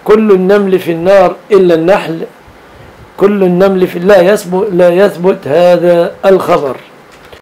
كل النمل في النار إلا النحل، كل النمل في لا يثبت هذا الخبر.